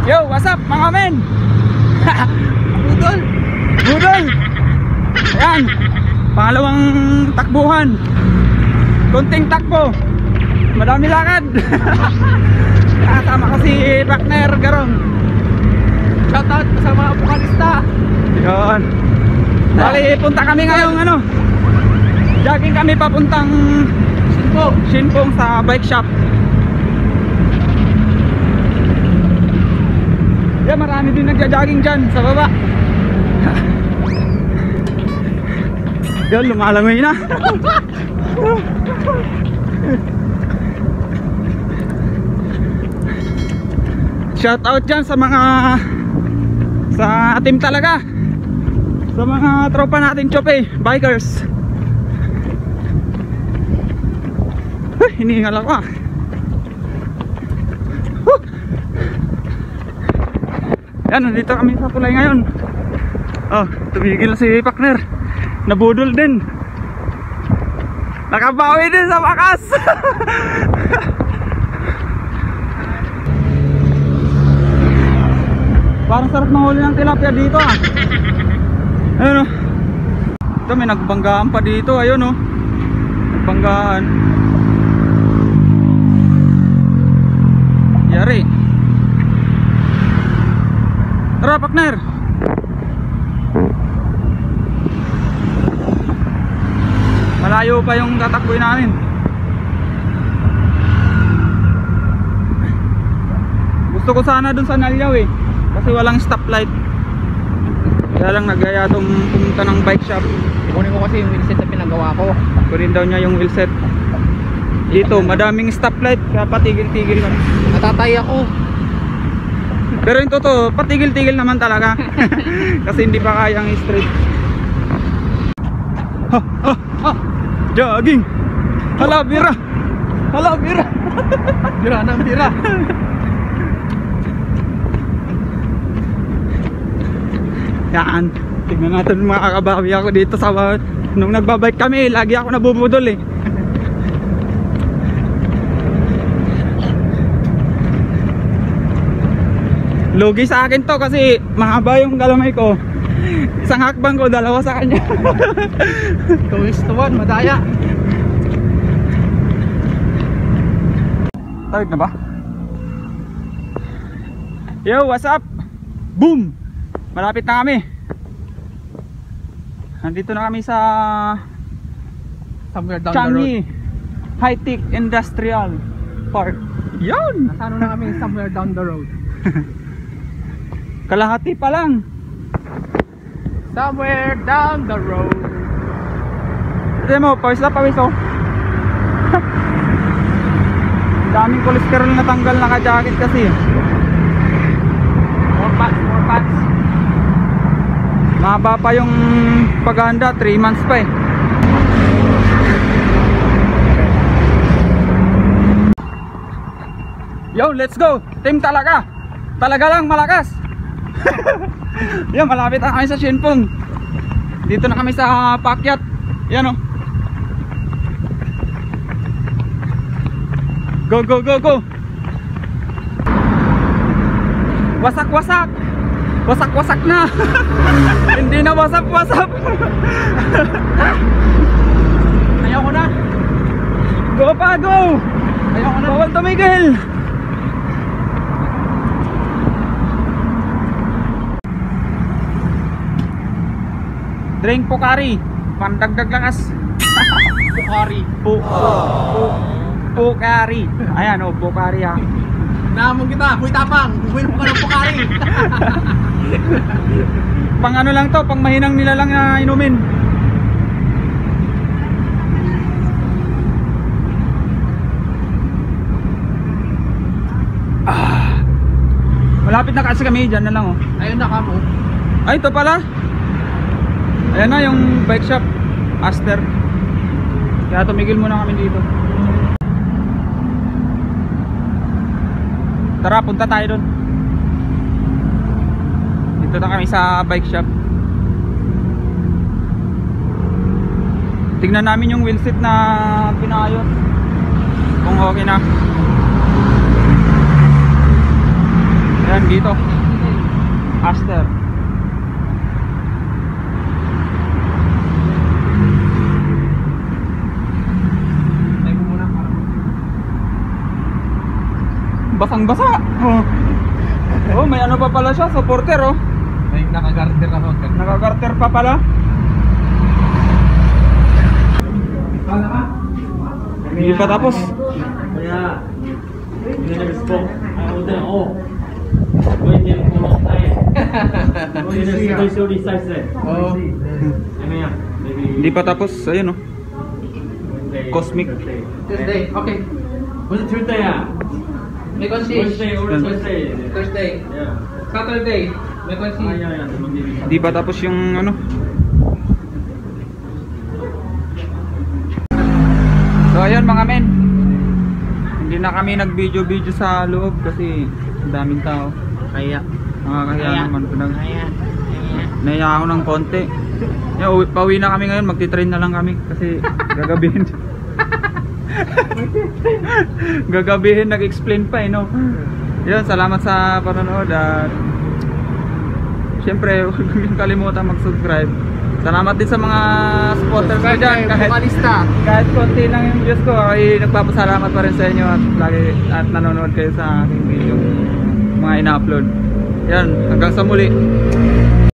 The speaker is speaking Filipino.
Yo, what's up mga men? Budol! Budol! Ayan, pangalawang takbuhan. Konting takbo, madami lakad. Kasama ko si partner Garong. Shoutout sa mga bukanista! Yun. Bali, punta kami ngayong jogging kami papuntang Shinpong sa bike shop. Yeah, marami din nagja-jogging dyan sa baba. Yun, lumalangoy na. Shout out dyan sa mga team talaga, sa mga tropa natin Chope, bikers. Hinihingal ako Yan, nandito kami sa tulay ngayon. Oh, tumigil si partner. Nabudol din. Nakabawi din sa wakas. Parang sarap mahuli ng tilapia dito Ayun Ito may nagbanggaan pa dito. Ayun nagbanggaan. Yari. Tara partner. Malayo pa yung tatakbuhin namin. Gusto ko sana dun sa Nalyaw kasi walang stoplight. Kaya lang nagaya tong pumunta ng bike shop. Kunin ko kasi yung wheelset na pinagawa ko. Kunin daw niya yung wheelset. Dito madaming stoplight kaya patigil-tigil kami. Natatay ako. Pero yung totoo, patigil-tigil naman talaga. Kasi hindi pa kayang straight. Jogging. Hala bira. Hala bira. Bira ng bira. Yan. Tingnan natin makakabawi ako dito sa nung nagbabike kami, lagi ako nabubudol Lugi sa akin to kasi mahaba yung galamay ko. Isang hakbang ko, dalawa sa kanya. 2:1, madaya. Tawid na ba? Yo, what's up? Boom! Malapit na kami. Nandito na kami sa Somewhere down Changi High Tech Industrial Park. Yun! Nasano na kami somewhere down the road. Kalahati pa lang. Somewhere down the road. Tignan mo, pawis na pawis daming cholesterol na tanggal, naka-jacket kasi. More pants. Mahaba pa yung paghahanda, 3 months pa Yo, let's go! Team talaga! Talaga lang malakas! Yan, malapit na kami sa Shinpong. Dito na kami sa Pakyat. Yan Go, go, go, go! Wasak-wasak! Wasak-wasak na! Hindi na wasap-wasap! Ayaw ko na. Go pa, go! Ayaw ko na. Bawal tumigil! Drink Pocari, pandagdag lakas. Pocari. Pocari. Ayan Pocari Naamon kita, kuy tapang. Uminom ka ng Pocari. Pang ano lang to, pang mahinang nila lang na inumin. Malapit na kasi kami, dyan na lang Ayun na kamo. Ay, ito pala. Ayan na yung bike shop, Aster. Kaya tumigil muna kami dito. Tara, punta tayo doon. Dito na kami sa bike shop. Tingnan namin yung wheelset na pinayos, kung okay na. Ayan. dito. Aster. Tayo ko muna para Basang-basa. Oh. Oh, may ano pa pala siya, supporter oh. may nakagarter ako. Nakagarter pa pala. Kala ka? Hindi pa tapos. Kaya, hindi na nag-spoke. Ako din, oh. Pwede ko lang tayo. Pwede siya size eh. Oo. Ano yan? Maybe Hindi pa tapos, ayun oh. Wednesday, Cosmic. Thursday. Tuesday, okay. Was it Tuesday ah? May concierge. Wednesday or Yan. Thursday? Thursday. Yeah. Saturday. May Ah, concierge. yeah, yeah. Mag-ibig. Hindi pa tapos yung ano. So ayun mga men. Hindi na kami nag-video sa loob kasi ang daming tao. Kaya. Nakakahiya naman. Kaya. Naiya ako ng konti. Pauwi na kami ngayon, magti-train na lang kami kasi gagabihin. Gagabihin nag-explain pa no. Yun, salamat sa panonood at syempre, huwag niyong kalimutan mag-subscribe. Salamat din sa mga supporters ko dyan. Kahit konti lang yung views ko, ay nagpapasalamat pa rin sa inyo at lagi at nanonood kayo sa aking video mga ina-upload. Yan, hanggang sa muli.